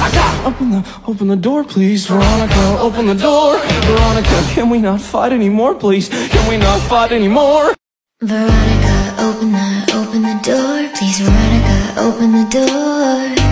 Open the door, please. Veronica, open the door. Veronica, can we not fight anymore, please? Can we not fight anymore? Veronica, open the door, please. Veronica, open the door.